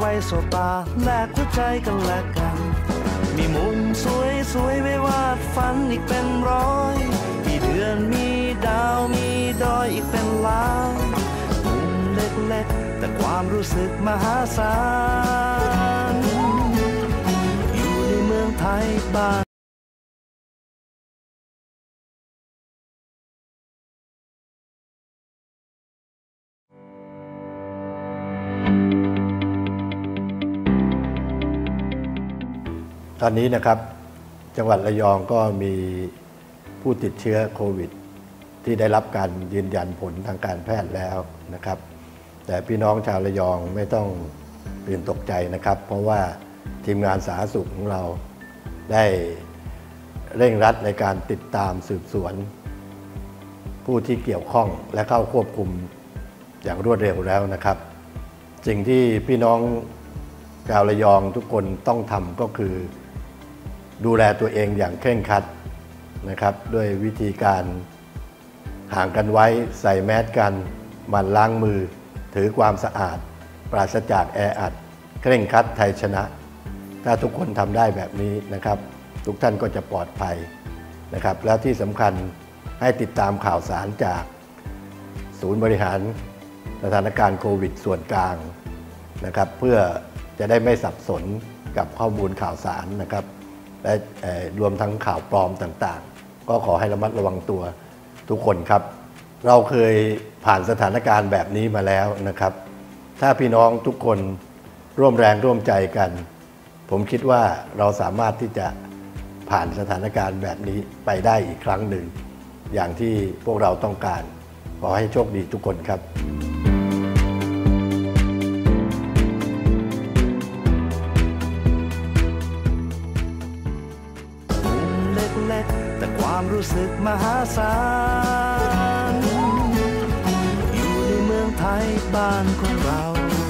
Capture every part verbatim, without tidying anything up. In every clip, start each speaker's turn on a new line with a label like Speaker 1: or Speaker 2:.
Speaker 1: ไว้สบตาแลกหัวใจกันและกันมีมุมสวยสวยไว้วาดฝันอีกเป็นร้อยมีเดือนมีดาวมีดอยอีกเป็นล้านมุมเล็กๆแต่ความรู้สึกมหาศาลอยู่ในเมืองไทยบ้าน
Speaker 2: ตอนนี้นะครับจังหวัดระยองก็มีผู้ติดเชื้อโควิดที่ได้รับการยืนยันผลทางการแพทย์แล้วนะครับแต่พี่น้องชาวระยองไม่ต้องตื่นตกใจนะครับเพราะว่าทีมงานสาธารณสุขของเราได้เร่งรัดในการติดตามสืบสวนผู้ที่เกี่ยวข้องและเข้าควบคุมอย่างรวดเร็วแล้วนะครับสิ่งที่พี่น้องชาวระยองทุกคนต้องทำก็คือดูแลตัวเองอย่างเคร่งครัดนะครับด้วยวิธีการห่างกันไว้ใส่แมสกันหมั่นล้างมือถือความสะอาดปราศจากแออัดเคร่งครัดไทยชนะถ้าทุกคนทำได้แบบนี้นะครับทุกท่านก็จะปลอดภัยนะครับแล้วที่สำคัญให้ติดตามข่าวสารจากศูนย์บริหารสถานการณ์โควิดส่วนกลางนะครับเพื่อจะได้ไม่สับสนกับข้อมูลข่าวสารนะครับและรวมทั้งข่าวปลอมต่างๆก็ขอให้ระมัดระวังตัวทุกคนครับเราเคยผ่านสถานการณ์แบบนี้มาแล้วนะครับถ้าพี่น้องทุกคนร่วมแรงร่วมใจกันผมคิดว่าเราสามารถที่จะผ่านสถานการณ์แบบนี้ไปได้อีกครั้งหนึ่งอย่างที่พวกเราต้องการขอให้โชคดีทุกคนครับ
Speaker 1: แต่ความรู้สึกมหาศาลอยู่ในเมืองไทยบ้านของเรา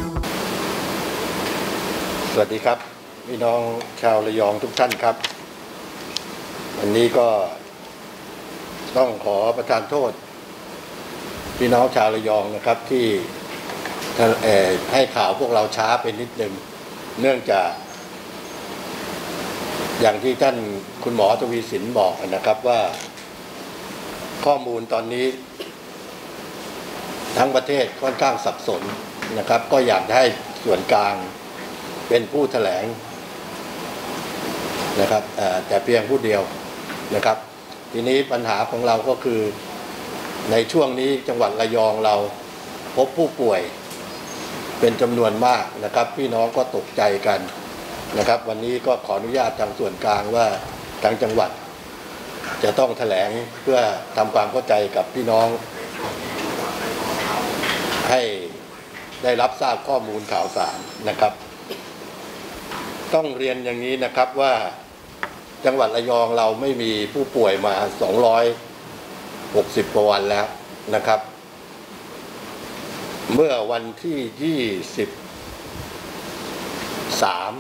Speaker 2: สวัสดีครับพี่น้องชาวระยองทุกท่านครับวันนี้ก็ต้องขอประทานโทษพี่น้องชาวระยองนะครับที่ให้ข่าวพวกเราช้าไปนิดนึงเนื่องจากอย่างที่ท่านคุณหมอทวีสินบอกนะครับว่าข้อมูลตอนนี้ทั้งประเทศค่อนข้างสับสนนะครับก็อยากให้ส่วนกลางเป็นผู้แถลงนะครับแต่เพียงผู้เดียวนะครับทีนี้ปัญหาของเราก็คือในช่วงนี้จังหวัดระยองเราพบผู้ป่วยเป็นจำนวนมากนะครับพี่น้องก็ตกใจกันนะครับวันนี้ก็ขออนุญาตทางส่วนกลางว่าทางจังหวัดจะต้องแถลงเพื่อทำความเข้าใจกับพี่น้องให้ได้รับทราบข้อมูลข่าวสารนะครับต้องเรียนอย่างนี้นะครับว่าจังหวัดระยองเราไม่มีผู้ป่วยมาสองร้อยหกสิบกว่าวันแล้วนะครับเมื่อวันที่ยี่สิบสาม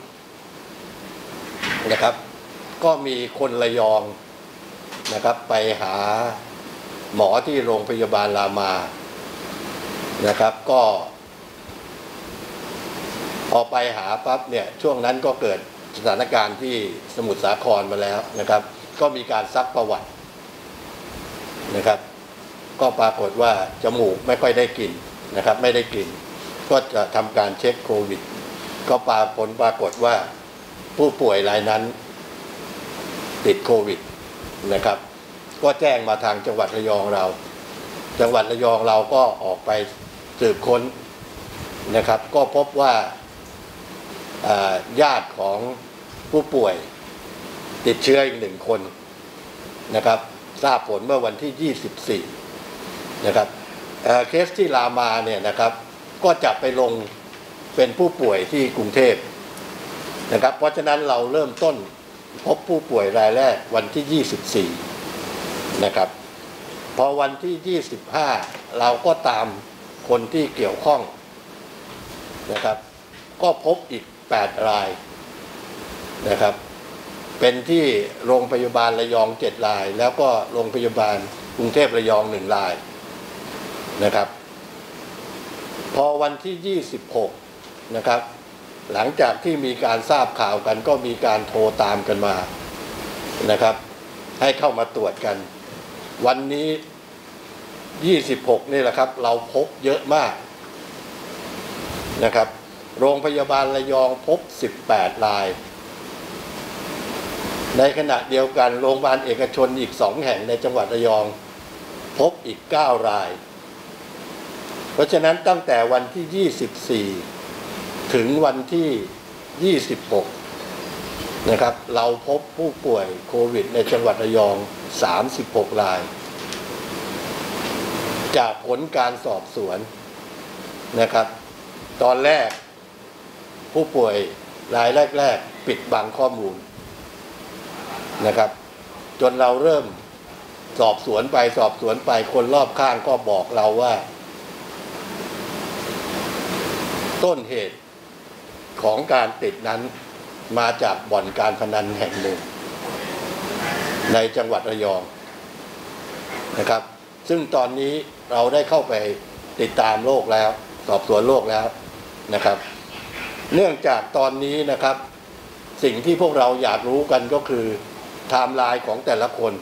Speaker 2: นะครับก็มีคนระยองนะครับไปหาหมอที่โรงพยาบาลรามานะครับก็พอไปหาปั๊บเนี่ยช่วงนั้นก็เกิดสถานการณ์ที่สมุทรสาครมาแล้วนะครับก็มีการซักประวัตินะครับก็ปรากฏว่าจมูกไม่ค่อยได้กลิ่นนะครับไม่ได้กลิ่นก็จะทำการเช็คโควิดก็ปรากฏผลปรากฏว่าผู้ป่วยรายนั้นติดโควิดนะครับก็แจ้งมาทางจังหวัดระยองเราจังหวัดระยองเราก็ออกไปสืบค้นนะครับก็พบว่าญาติของผู้ป่วยติดเชื้ออีกหนึ่งคนนะครับทราบผลเมื่อวันที่ยี่สิบสี่นะครับเคสที่รามาเนี่ยนะครับก็จะไปลงเป็นผู้ป่วยที่กรุงเทพนะครับเพราะฉะนั้นเราเริ่มต้นพบผู้ป่วยรายแรกวันที่ยี่สิบสี่นะครับพอวันที่ยี่สิบห้าเราก็ตามคนที่เกี่ยวข้องนะครับก็พบอีกแปดรายนะครับเป็นที่โรงพยาบาลระยองเจ็ดรายแล้วก็โรงพยาบาลกรุงเทพระยองหนึ่งรายนะครับพอวันที่ยี่สิบหกนะครับหลังจากที่มีการทราบข่าวกันก็มีการโทรตามกันมานะครับให้เข้ามาตรวจกันวันนี้ยี่สิบหกนี่แหละครับเราพบเยอะมากนะครับโรงพยาบาลระยองพบสิบแปดรายในขณะเดียวกันโรงพยาบาลเอกชนอีกสองแห่งในจังหวัดระยองพบอีกเก้ารายเพราะฉะนั้นตั้งแต่วันที่ยี่สิบสี่ถึงวันที่ยี่สิบหกนะครับเราพบผู้ป่วยโควิดในจังหวัดระยองสามสิบหกรายจากผลการสอบสวนนะครับตอนแรกผู้ป่วยรายแรกๆปิดบังข้อมูลนะครับจนเราเริ่มสอบสวนไปสอบสวนไปคนรอบข้างก็บอกเราว่าต้นเหตุของการติดนั้นมาจากบ่อนการพนันแห่งหนึ่งในจังหวัดระยองนะครับซึ่งตอนนี้เราได้เข้าไปติดตามโรคแล้วสอบสวนโรคแล้วนะครับเนื่องจากตอนนี้นะครับสิ่งที่พวกเราอยากรู้กันก็คือไทม์ไลน์ของแต่ละคน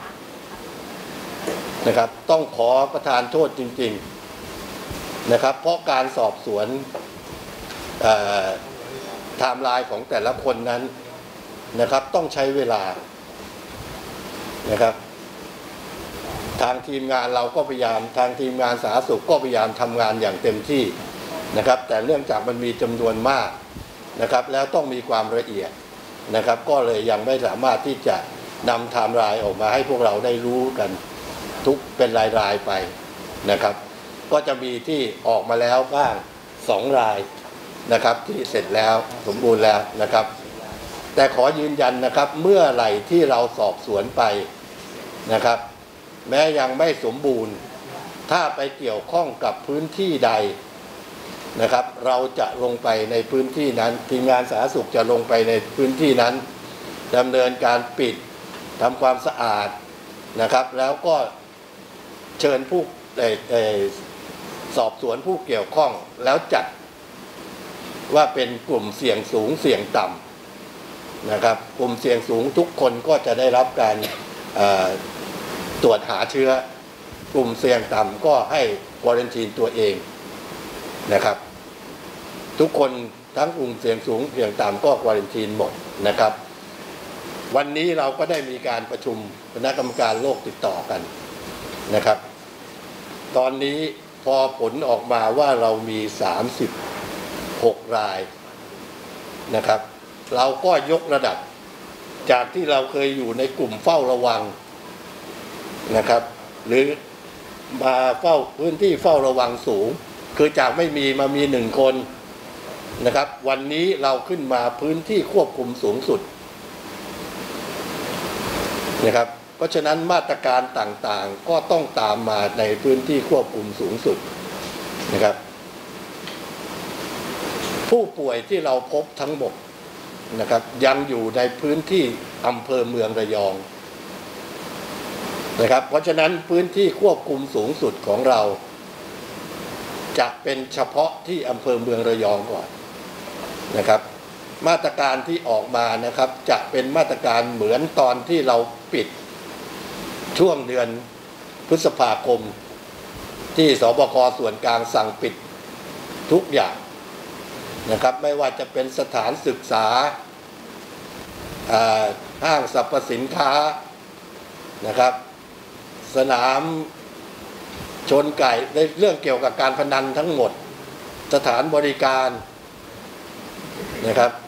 Speaker 2: นะครับต้องขอประทานโทษจริงๆนะครับเพราะการสอบสวนไทม์ไลน์ของแต่ละคนนั้นนะครับต้องใช้เวลานะครับทางทีมงานเราก็พยายามทางทีมงานสาธารณสุขก็พยายามทำงานอย่างเต็มที่นะครับแต่เนื่องจากมันมีจำนวนมากนะครับแล้วต้องมีความละเอียดนะครับก็เลยยังไม่สามารถที่จะนำไทม์ไลน์ออกมาให้พวกเราได้รู้กันทุกเป็นรายๆไปนะครับก็จะมีที่ออกมาแล้วบ้างสองรายนะครับที่เสร็จแล้วสมบูรณ์แล้วนะครับแต่ขอยืนยันนะครับเมื่อไหร่ที่เราสอบสวนไปนะครับแม้ยังไม่สมบูรณ์ถ้าไปเกี่ยวข้องกับพื้นที่ใดนะครับเราจะลงไปในพื้นที่นั้นทีมงานสาธารณสุขจะลงไปในพื้นที่นั้นดำเนินการปิดทำความสะอาดนะครับแล้วก็เชิญผู้สอบสวนผู้เกี่ยวข้องแล้วจัดว่าเป็นกลุ่มเสี่ยงสูงเสี่ยงต่ำนะครับกลุ่มเสี่ยงสูงทุกคนก็จะได้รับการตรวจหาเชื้อกลุ่มเสี่ยงต่ำก็ให้ควอรันทีนตัวเองนะครับทุกคนทั้งกลุ่มเสี่ยงสูงเสี่ยงต่ำก็ควอรันทีนหมดนะครับวันนี้เราก็ได้มีการประชุมคณะกรรมการโรคติดต่อกันนะครับตอนนี้พอผลออกมาว่าเรามีสามสิบหกรายนะครับเราก็ยกระดับจากที่เราเคยอยู่ในกลุ่มเฝ้าระวังนะครับหรือมาเฝ้าพื้นที่เฝ้าระวังสูงคือจากไม่มีมามีหนึ่งคนนะครับวันนี้เราขึ้นมาพื้นที่ควบคุมสูงสุดนะครับเพราะฉะนั้นมาตรการต่างๆก็ต้องตามมาในพื้นที่ควบคุมสูงสุดนะครับผู้ป่วยที่เราพบทั้งหมดนะครับยังอยู่ในพื้นที่อำเภอเมืองระยองนะครับเพราะฉะนั้นพื้นที่ควบคุมสูงสุดของเราจะเป็นเฉพาะที่อำเภอเมืองระยองก่อนนะครับมาตรการที่ออกมานะครับจะเป็นมาตรการเหมือนตอนที่เราปิดช่วงเดือนพฤษภาคมที่สบคส่วนกลางสั่งปิดทุกอย่างนะครับไม่ว่าจะเป็นสถานศึกษาห้างสรรพสินค้านะครับสนามชนไก่ในเรื่องเกี่ยวกับการพนันทั้งหมดสถานบริการนะครับ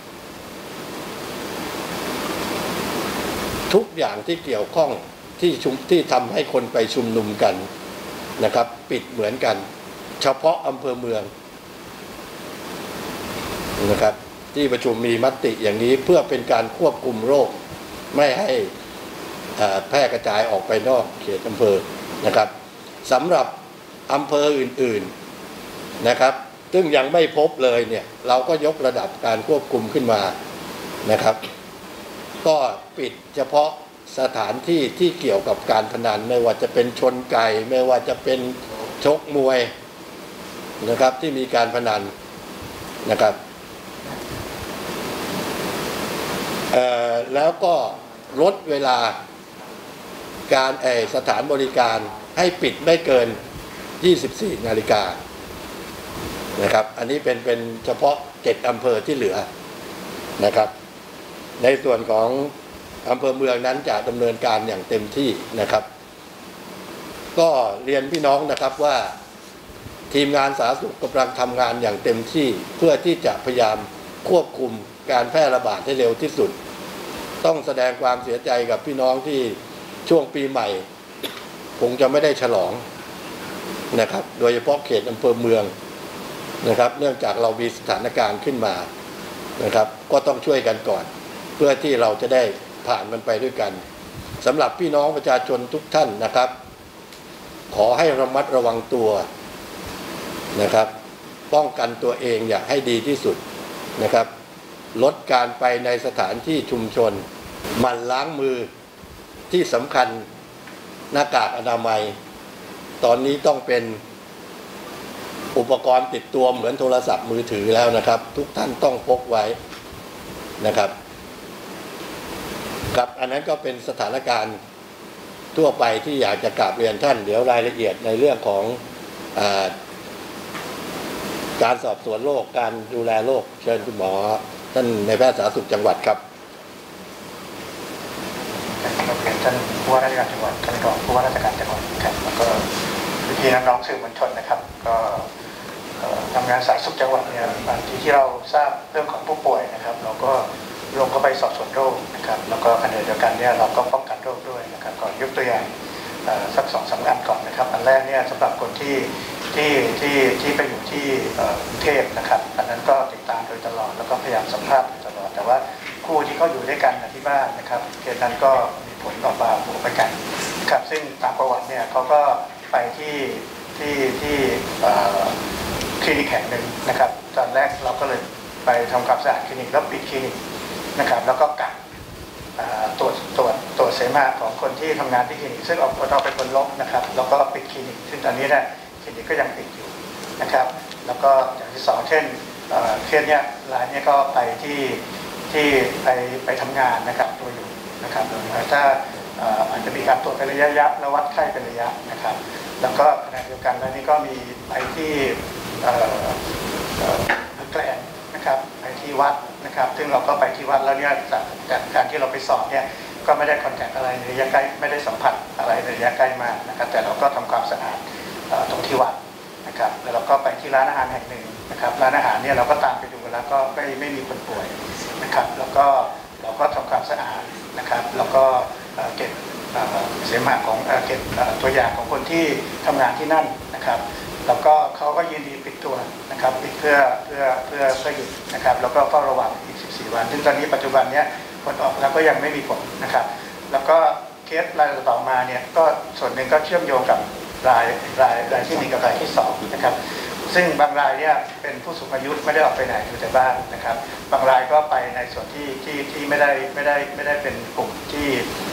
Speaker 2: ทุกอย่างที่เกี่ยวข้องที่ชุมที่ทำให้คนไปชุมนุมกันนะครับปิดเหมือนกันเฉพาะอำเภอเมืองนะครับที่ประชุมมีมติอย่างนี้เพื่อเป็นการควบคุมโรคไม่ให้แพร่กระจายออกไปนอกเขตอำเภอนะครับสำหรับอำเภออื่นๆนะครับซึ่งยังไม่พบเลยเนี่ยเราก็ยกระดับการควบคุมขึ้นมานะครับก็ปิดเฉพาะสถานที่ที่เกี่ยวกับการพนันไม่ว่าจะเป็นชนไก่ไม่ว่าจะเป็นชกมวยนะครับที่มีการพนันนะครับแล้วก็ลดเวลาการสถานบริการให้ปิดไม่เกินยี่สิบสี่นาฬิกานะครับอันนี้เป็นเป็นเฉพาะเจ็ดอำเภอที่เหลือนะครับในส่วนของอำเภอเมืองนั้นจะดำเนินการอย่างเต็มที่นะครับก็เรียนพี่น้องนะครับว่าทีมงานสาธารณสุขกำลังทำงานอย่างเต็มที่เพื่อที่จะพยายามควบคุมการแพร่ระบาดให้เร็วที่สุดต้องแสดงความเสียใจกับพี่น้องที่ช่วงปีใหม่คงจะไม่ได้ฉลองนะครับโดยเฉพาะเขตอำเภอเมืองนะครับเนื่องจากเรามีสถานการณ์ขึ้นมานะครับก็ต้องช่วยกันก่อนเพื่อที่เราจะได้ผ่านมันไปด้วยกันสำหรับพี่น้องประชาชนทุกท่านนะครับขอให้ระมัดระวังตัวนะครับป้องกันตัวเองอย่าให้ดีที่สุดนะครับลดการไปในสถานที่ชุมชนหมั่นล้างมือที่สำคัญหน้ากากอนามัยตอนนี้ต้องเป็นอุปกรณ์ติดตัวเหมือนโทรศัพท์มือถือแล้วนะครับทุกท่านต้องพกไว้นะครับครับอันนั้นก็เป็นสถานการณ์ทั่วไปที่อยากจะกราบเรียนท่านเดี๋ยวรายละเอียดในเรื่องของอ่าการสอบสวนโรคการดูแลโรคเชิญคุณหมอท่านนายแพทย์สาธารณสุขจังหวัดครับ
Speaker 3: เรียนท่านผู้ว่าราชการจังหวัดท่านรองผู้ว่าราชการจังหวัดครับแล้วก็พี่น้องๆสื่อมวลชนนะครับก็ทำงานสาธารณสุขจังหวัดเนี่ยบางทีที่เราทราบเรื่องของผู้ป่วยนะครับเราก็ลงเข้าไปสอบสวนโรคนะครับแล้วก็ขณะเดียวกันเนี่ยเราก็ป้องกันโรคด้วยนะครับก่อนยกตัวอย่างสักสองสามอันก่อนนะครับอันแรกเนี่ยสำหรับคนที่ที่ที่ที่ไปอยู่ที่กรุงเทพนะครับอันนั้นก็ติดตามโดยตลอดแล้วก็พยายามสัมภาษณ์โดยตลอดแต่ว่าคู่ที่เขาอยู่ด้วยกันที่บ้านนะครับเคสนั้นก็มีผลออกมาบวกไปกันครับซึ่งตามประวัติเนี่ยเขาก็ไปที่ที่ที่คลินิกแห่งหนึ่งนะครับตอนแรกเราก็เลยไปทำความสะอาดคลินิกแล้วปิดคลินิกนะครับแล้วก็กักตรวจตรวจตรวจเสมหะของคนที่ทำงานที่คลินิกซึ่งออกเราเป็นคนลบนะครับแล้วก็ปิดคลินิกซึ่งตอนนี้เนี่ยคลินิกก็ยังปิดอยู่นะครับแล้วก็อย่างที่สองเช่นเคสเนี้ยรายนี้ก็ไปที่ที่ไปไปทำงานนะครับตัวอยู่นะครับถ้าอาจจะมีการตรวจเป็นระยะแล้ววัดไข้เป็นระยะนะครับแล้วก็ขณะเดียวกันแล้วนี่ก็มีไปที่แกลนนะครับไปที่วัดนะครับซึ่งเราก็ไปที่วัดแล้วเนี่ยจากจากการที่เราไปสอบเนี่ยก็ไม่ได้คอนแทคอะไรในระยะใกล้ไม่ได้สัมผัสอะไรในระยะใกล้มากนะครับแต่เราก็ทำความสะอาดตรงที่วัดนะครับแล้วเราก็ไปที่ร้านอาหารแห่งหนึ่งนะครับร้านอาหารเนี่ยเราก็ตามไปดูแล้วก็ไม่ไม่มีคนป่วยนะครับแล้วก็เราก็ทำความสะอาดนะครับแล้วก็เก็บเสมหะของเก็บตัวอย่างของคนที่ทำงานที่นั่นนะครับแล้วก็เขาก็ยินดีปิดตัวนะครับปิดเพื่อเพื่อเพื่อเพื่อหยุดนะครับแล้วก็เฝ้าระวังอีกสิบสี่วันซึ่งตอนนี้ปัจจุบันนี้ผลออกแล้วก็ยังไม่มีผลนะครับแล้วก็เคสรายต่อมาเนี่ยก็ส่วนหนึ่งก็เชื่อมโยงกับรายรายรายที่หนึ่งกับรายที่สองนะครับซึ่งบางรายเนี่ยเป็นผู้สูงอายุไม่ได้ออกไปไหนอยู่แต่บ้านนะครับบางรายก็ไปในส่วนที่ที่ที่ไม่ได้ไม่ได้ไม่ได้เป็นกลุ่มที่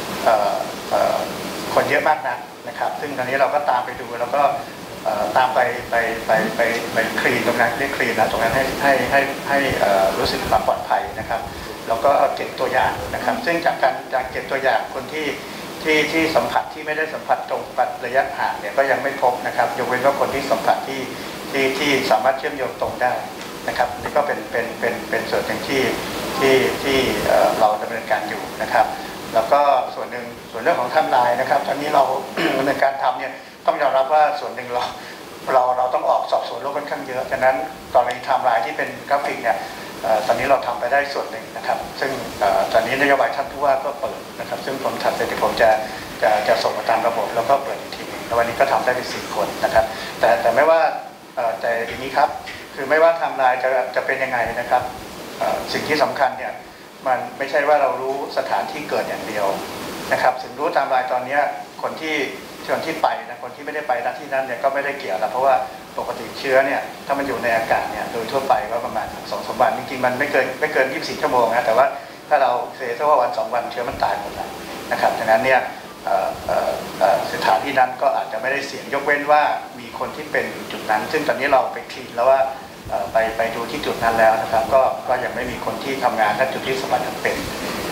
Speaker 3: คนเยอะมากนักนะครับซึ่งตอนนี้เราก็ตามไปดูแล้วก็ตามไปไปไปไปไปคลีนตรงนั้นเรียกคลีนนะตรงนั้นให้ให้ให้ให้รู้สึกความปลอดภัยนะครับแล้วก็เก็บตัวอย่างนะครับซึ่งจากการจากเก็บตัวอย่างคนที่ที่ที่สัมผัสที่ไม่ได้สัมผัสตรงปัดระยะห่างเนี่ยก็ยังไม่พบนะครับยกเว้นว่าคนที่สัมผัสที่ที่ที่สามารถเชื่อมโยงตรงได้นะครับนี่ก็เป็นเป็นเป็นเป็นส่วนหนึ่งที่ที่ที่เราดำเนินการอยู่นะครับแล้วก็ส่วนหนึ่งส่วนเรื่องของไทม์ไลน์นะครับตอนนี้เราดำเนินการทำเนี่ยต้องยอมรับว่าส่วนหนึ่งเราเราเราต้องออกสอบสวนโรคค่อนข้างเยอะฉะนั้นกรณีไทม์ไลน์ที่เป็นกราฟิกเนี่ยตอนนี้เราทำไปได้ส่วนหนึ่งนะครับซึ่งตอนนี้นโยบายท่านผู้ว่าก็เปิดนะครับซึ่งผมถัดไปเดี๋ยวผมจะจะจะส่งมาตามระบบแล้วก็เปิดอีกทีนึงแล้ววันนี้ก็ทำได้ไปสี่คนนะครับแต่แต่ไม่ว่าแต่อย่างนี้ครับคือไม่ว่าไทม์ไลน์จะจะเป็นยังไงนะครับสิ่งที่สำคัญเนี่ยมันไม่ใช่ว่าเรารู้สถานที่เกิดอย่างเดียวนะครับถึงรู้ไทม์ไลน์ตอนนี้คนที่คนที่ไปนะคนที่ไม่ได้ไปณที่นั้นเนี่ยก็ไม่ได้เกี่ยวแล้วเพราะว่าปกติเชื้อเนี่ยถ้ามันอยู่ในอากาศเนี่ยโดยทั่วไปก็ประมาณสองสามวันจริงๆมันไม่เกินไม่เกินยี่สิบสี่ชั่วโมงนะแต่ว่าถ้าเราเสียเท่าว่าวันสองวันเชื้อมันตายหมดแล้วนะครับดังนั้นเนี่ยสถานที่นั้นก็อาจจะไม่ได้เสี่ยงยกเว้นว่ามีคนที่เป็นจุดนั้นซึ่งตอนนี้เราไปคลีนแล้วว่าไปไปดูที่จุดนั้นแล้วนะครับก็ก็ยังไม่มีคนที่ทำงานณจุดที่สมบัติเป็น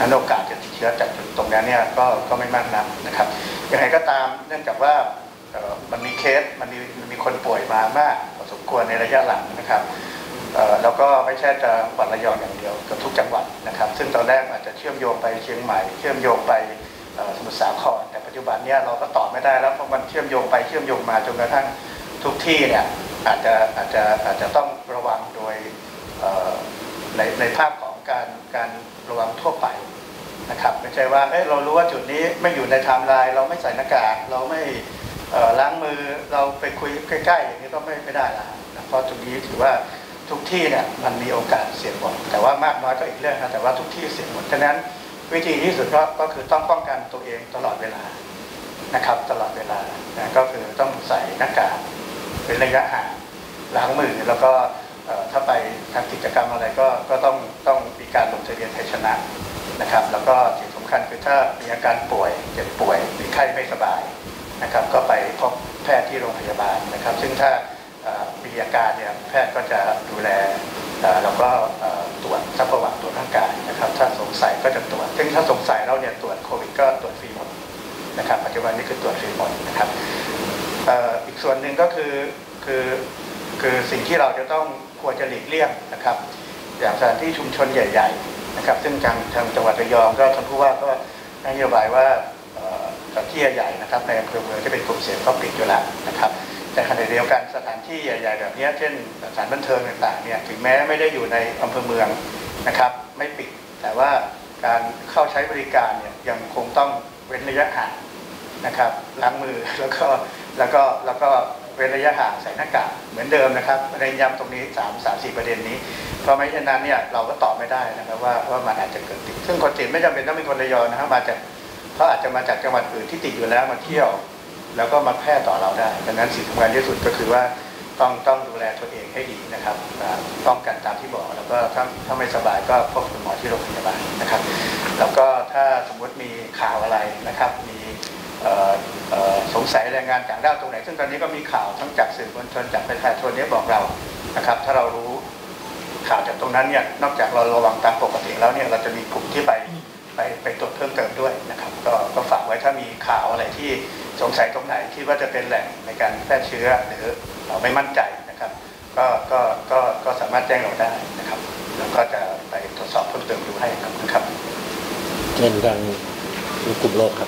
Speaker 3: นั้นโอกาสจะติดเชื้อจากจุดตรงนั้นเนี่ยก็ก็ไม่มากนักนะครับยังไงก็ตามเนื่องจากว่ามันมีเคสมันมีมันมีคนป่วยมามากพอสมควรในระยะหลังนะครับแล้วก็ไม่ใช่จะจังหวัดระยองอย่างเดียวกับทุกจังหวัดนะครับซึ่งตอนแรกอาจจะเชื่อมโยงไปเชียงใหม่เชื่อมโยงไปสมุทรสาครแต่ปัจจุบันเนี่ยเราก็ตอบไม่ได้แล้วเพราะมันเชื่อมโยงไปเชื่อมโยงมาจนกระทั่งทุกที่เนี่ยอาจจะอาจจะอาจจะต้องระวังโดยในในภาพของการการระวังทั่วไปนะครับไม่ใช่ว่าเอ้เรารู้ว่าจุดนี้ไม่อยู่ในไทม์ไลน์เราไม่ใส่หน้ากากเราไม่ล้างมือเราไปคุยใกล้ๆอย่างนี้ก็ไม่ไม่ได้ละเพราะจุดนี้ถือว่าทุกที่เนี่ยมันมีโอกาสเสี่ยงหมดแต่ว่ามากน้อยก็อีกเรื่องนะแต่ว่าทุกที่เสี่ยงหมดฉะนั้นวิธีที่สุดก็ก็คือต้องป้องกันตัวเองตลอดเวลานะครับตลอดเวลานะก็คือต้องใส่หน้ากากเป็นระยะห่างล้างมือแล้วก็ถ้าไปทำกิจกรรมอะไรก็ก็ต้องต้องมีการลงทะเบียนไทยชนะนะครับแล้วก็สิ่งสำคัญคือถ้ามีอาการป่วยเจ็บป่วยหรือไข้ไม่สบายนะครับก็ไปพบแพทย์ที่โรงพยาบาลนะครับซึ่งถ้ามีอาการเนี่ยแพทย์ก็จะดูแลแล้วก็ตรวจซักประวัติตรวจร่างกายนะครับถ้าสงสัยก็จะตรวจซึ่งถ้าสงสัยเราเนี่ยตรวจโควิดก็ตรวจฟรีหมดนะครับปัจจุบันนี้คือตรวจฟรีหมดนะครับอีกส่วนหนึ่งก็คือคือคือสิ่งที่เราจะต้องควรจะหลีกเลี่ยงนะครับอย่างสถานที่ชุมชนใหญ่ๆนะครับซึ่งทางทางจังหวัดระยองก็ท่านผู้ว่าก็นโยบายว่าสถานที่ใหญ่ๆนะครับในอำเภอเมืองที่เป็นกลุ่มเสี่ยงก็ปิดอยู่แล้วนะครับแต่ขณะเดียวกันสถานที่ใหญ่ๆแบบนี้เช่นสถานบันเทิงต่างๆเนี่ยถึงแม้ไม่ได้อยู่ในอำเภอเมืองนะครับไม่ปิดแต่ว่าการเข้าใช้บริการเนี่ยยังคงต้องเว้นระยะห่างนะครับล้างมือแล้วก็แล้วก็แล้วก็เว้นระยะห่างใส่หน้ากากเหมือนเดิมนะครับในย้ำตรงนี้สามสามสี่ประเด็นนี้เพราะไม่เช่นนั้นเนี่ยเราก็ตอบไม่ได้นะครับว่าว่ามันอาจจะเกิดติดซึ่งคนติดไม่จำเป็นต้องเป็นคนระยองนะครับมาจากเขาอาจจะมาจากจังหวัดอื่นที่ติดอยู่แล้วมาเที่ยวแล้วก็มาแพร่ต่อเราได้ดังนั้นสิ่งสำคัญที่สุดก็คือว่าต้องต้องดูแลตัวเองให้ดีนะครับป้องกันตามที่บอกแล้วก็ถ้าถ้าไม่สบายก็พบคุณหมอที่โรงพยาบาลนะครับแล้วก็ถ้าสมมติมีข่าวอะไรนะครับมีสงสัยแรงงานต่างด้าวตรงไหนซึ่งตอนนี้ก็มีข่าวทั้งจากสื่อมวลชนจากประชาชนนี้บอกเรานะครับถ้าเรารู้ข่าวจากตรงนั้นเนี่ยนอกจากเราระวังตามปกติแล้วเนี่ยเราจะมีกลุ่มที่ไปไปไปตรวจเพิ่มเติมด้วยนะครับก็ก็ฝากไว้ถ้ามีข่าวอะไรที่สงสัยตรงไหนคิดว่าจะเป็นแหล่งในการแพร่เชื้อหรือเราไม่มั่นใจนะครับก็ก็ก็ก็สามารถแจ้งเราได้นะครับแล้วก็จะไปตรวจสอบเพิ่มเติมดูให้ครับ
Speaker 2: เช่นทางกลุ่มโรคครับ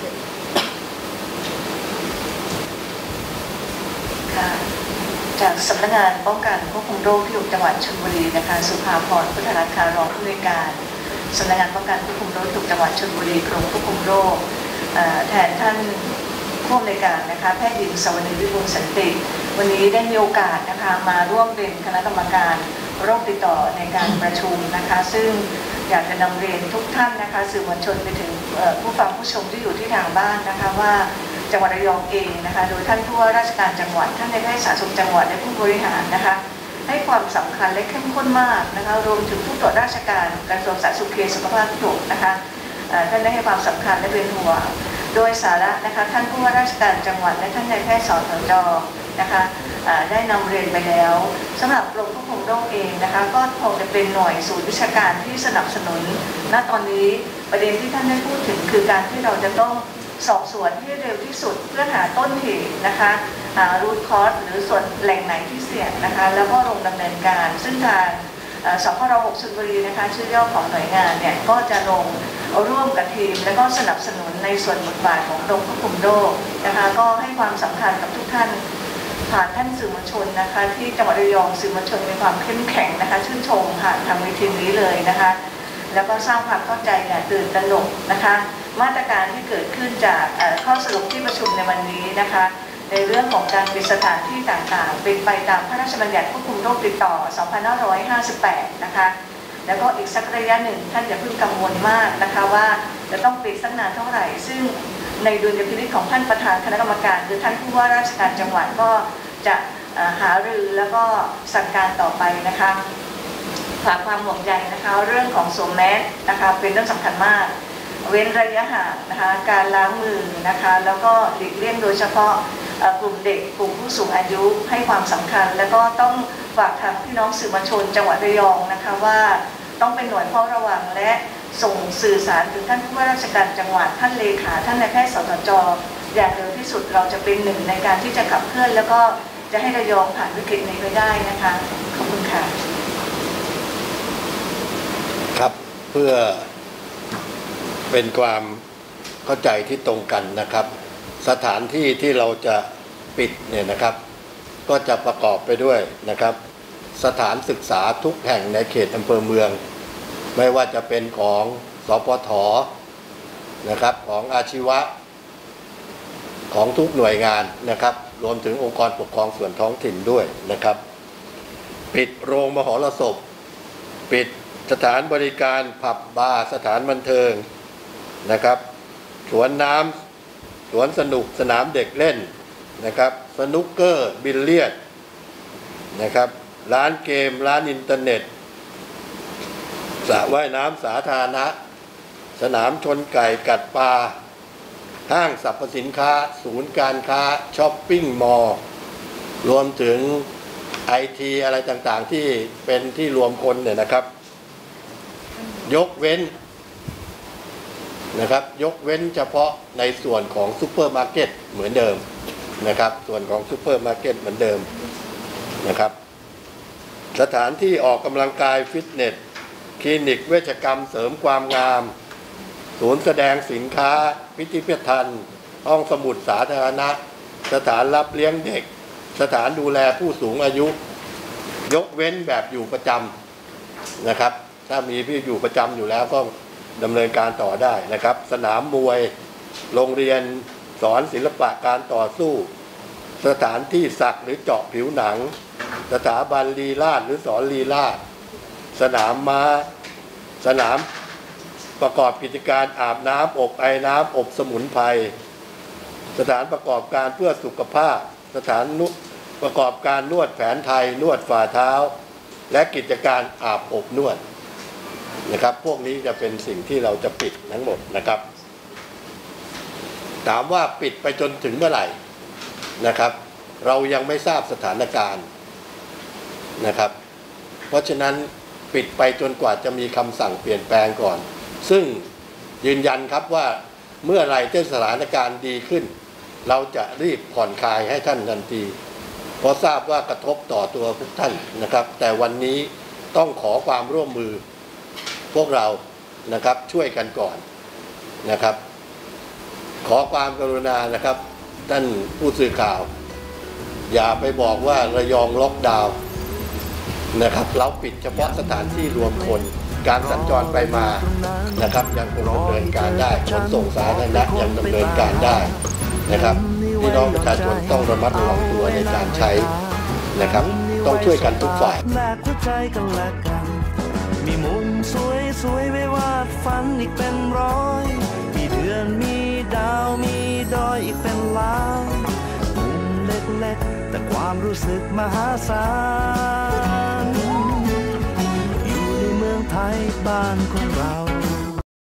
Speaker 4: จากสำนักงานป้องกันควบคุมโรคที่อยู่จังหวัดชลบุรีนะคะสุภาพรพุทธรัตน์รองผู้อำนวยการสำนักงานป้องกันควบคุมโรคที่จังหวัดชลบุรีกรมควบคุมโรคแทนท่านผู้อำนวยการนะคะแพทย์หญิงสวนีวิบูลย์สันติวันนี้ได้มีโอกาสนะคะมาร่วมเป็นคณะกรรมการโรคติดต่อในการประชุมนะคะซึ่งอยากจะนำเรียนทุกท่านนะคะสื่อมวลชนไปถึงผู้ฟังผู้ชมที่อยู่ที่ทางบ้านนะคะว่าจังหวัดระยองเองนะคะโดยท่านผู้ว่าราชการจังหวัดท่านในแพทย์สาธารณสุขจังหวัดและผู้บริหารนะคะให้ความสำคัญและเข้มข้นมากนะคะรวมถึงผู้ตรวจราชการกระทรวงสาธารณสุขเขตสุขภาพทุกนะคะท่านได้ให้ความสำคัญและเป็นห่วงโดยสาระนะคะท่านผู้ว่าราชการจังหวัดและท่านนายแพทย์สสจนะคะได้นำเรียนไปแล้วสำหรับกรมควบคุมโรคเองนะคะก็คงจะเป็นหน่วยศูนย์วิชาการที่สนับสนุนณตอนนี้ประเด็นที่ท่านได้พูดถึงคือการที่เราจะต้องสอบสวนให้เร็วที่สุดเพื่อหาต้นเหตุนะคะหารูทคอสหรือส่วนแหล่งไหนที่เสี่ยงนะคะแล้วก็ลงดำเนินการซึ่งทางสพรหกชลบุรีนะคะชื่อย่อของหน่วยงานเนี่ยก็จะลงร่วมกับทีมและก็สนับสนุนในส่วนบทบาทของกรมควบคุมโรคนะคะก็ให้ความสำคัญกับทุกท่านผ่านท่านสื่อมวลชนนะคะที่จังหวัดระยองสื่อมวลชนมีความเข้มแข็งนะคะชื่นชมผ่านทางเวทีนี้เลยนะคะแล้วก็สร้างความเข้าใจอย่าตื่นตระหนกนะคะมาตรการที่เกิดขึ้นจากข้อสรุปที่ประชุมในวันนี้นะคะในเรื่องของการปิดสถานที่ต่างๆเป็นไปตามพระราชบัญญัติควบคุมโรคติดต่อสองพันห้าร้อยห้าสิบแปดนะคะแล้วก็อีกสักระยะหนึ่งท่านอย่าเพิ่งกังวลมากนะคะว่าจะต้องปิดสักนานเท่าไหร่ซึ่งในดุลยพินิจของท่านประธานคณะกรรมการคือท่านผู้ว่าราชการจังหวัดก็จะหารือแล้วก็สั่งการต่อไปนะคะฝากความห่วงใยนะคะเรื่องของสวมแมสนะคะเป็นเรื่องสำคัญมากเว้นระยะห่างนะคะการล้างมือนะคะแล้วก็หลีกเลี่ยงโดยเฉพาะกลุ่มเด็กกลุ่มผู้สูงอายุให้ความสำคัญแล้วก็ต้องฝากทางพี่น้องสื่อมวลชนจังหวัดระยองนะคะว่าต้องเป็นหน่วยเฝ้าระวังและส่งสื่อสารถึงท่านผู้ว่าราชการจังหวัดท่านเลขาท่านนายแพทย์สตจ.อย่างเร็วที่สุดเราจะเป็นหนึ่งในการที่จะขับเคลื่อนแล้วก็จะให้ระยองผ่านวิกฤตนี้ไปได้นะคะขอบคุณค่ะ
Speaker 2: ครับเพื่อเป็นความเข้าใจที่ตรงกันนะครับสถานที่ที่เราจะปิดเนี่ยนะครับก็จะประกอบไปด้วยนะครับสถานศึกษาทุกแห่งในเขตอำเภอเมืองไม่ว่าจะเป็นของสปท.นะครับของอาชีวะของทุกหน่วยงานนะครับรวมถึงองค์กรปกครองส่วนท้องถิ่นด้วยนะครับปิดโรงมหรสพปิดสถานบริการผับบาร์สถานบันเทิงนะครับสวนน้ำสวนสนุกสนามเด็กเล่นนะครับสนุกเกอร์บิลเลียดนะครับร้านเกมร้านอินเทอร์เน็ตสระว่ายน้ำสาธารณะสนามชนไก่กัดปลาห้างสรรพสินค้าศูนย์การค้าช้อปปิ้งมอลล์รวมถึงไอทีอะไรต่างๆที่เป็นที่รวมคนเนี่ยนะครับยกเว้นนะครับยกเว้นเฉพาะในส่วนของซุปเปอร์มาร์เก็ตเหมือนเดิมนะครับส่วนของซุปเปอร์มาร์เก็ตเหมือนเดิมนะครับสถานที่ออกกำลังกายฟิตเนสคลินิกเวชกรรมเสริมความงามศูนย์แสดงสินค้าพิพิธภัณฑ์ห้องสมุดสาธารณะสถานรับเลี้ยงเด็กสถานดูแลผู้สูงอายุยกเว้นแบบอยู่ประจำนะครับถ้ามีพี่อยู่ประจำอยู่แล้วก็ดำเนินการต่อได้นะครับสนามมวยโรงเรียนสอนศิลปะการต่อสู้สถานที่สักหรือเจาะผิวหนังสถาบันลีลาศหรือสอนลีลาศสนามม้าสนามประกอบกิจการอาบน้ำอบไอน้ำอบสมุนไพรสถานประกอบการเพื่อสุขภาพสถานนุประกอบการนวดแผนไทยนวดฝ่าเท้าและกิจการอาบอบนวดนะครับพวกนี้จะเป็นสิ่งที่เราจะปิดทั้งหมดนะครับถามว่าปิดไปจนถึงเมื่อไหร่นะครับเรายังไม่ทราบสถานการณ์นะครับเพราะฉะนั้นปิดไปจนกว่าจะมีคำสั่งเปลี่ยนแปลงก่อนซึ่งยืนยันครับว่าเมื่อไรที่สถานการณ์ดีขึ้นเราจะรีบผ่อนคลายให้ท่านทันทีเพราะทราบว่ากระทบต่อตัวทุกท่านนะครับแต่วันนี้ต้องขอความร่วมมือพวกเรานะครับช่วยกันก่อนนะครับขอความกรุณานะครับท่านผู้สื่อข่าวอย่าไปบอกว่าระยองล็อกดาวน์นะครับเราปิดเฉพาะสถานที่รวมคนการสัญจรไปมานะครับยังคงดำเนินการได้ขนส่งสาธารณะยังดำเนินการได้นะครับพี่น้องประชาชนต้องระมัดระวังตัวในการใช้นะครับต้องช่วยกันทุกฝ่าย
Speaker 1: แลกหัวใจกันและกันมีมุมสวยสวยไว้วาดฝันอีกเป็นร้อยมีเดือนมีดาวมีดอยอีกเป็นล้านมุมเล็กๆแต่ความรู้สึกมหาศาลอยู่ในเมืองไทยบ้านของเรา